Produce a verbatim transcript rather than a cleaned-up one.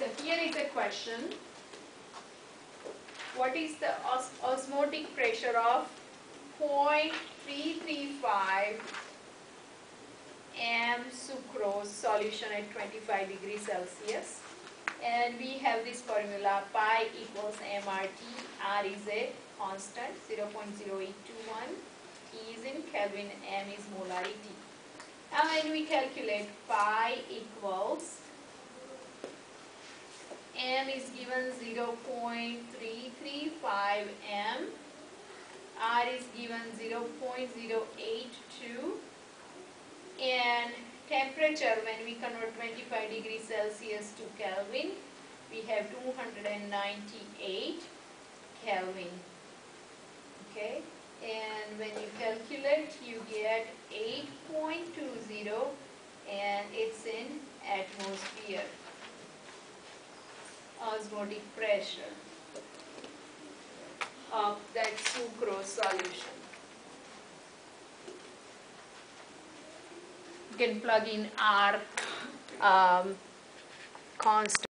So here is a question. What is the os osmotic pressure of zero point three three five m sucrose solution at twenty-five degrees Celsius? And we have this formula: pi equals mRT. R is a constant, zero point zero eight two one. E is in Kelvin, m is molarity. Now when we calculate pi equals, m is given zero point three three five m, R is given zero point zero eight two, and temperature, when we convert twenty-five degrees Celsius to Kelvin, we have two hundred ninety-eight Kelvin. Okay, and when you calculate, you get eight point two zero, and it's in atmosphere. Osmotic pressure of that sucrose solution. You can plug in R um, constant.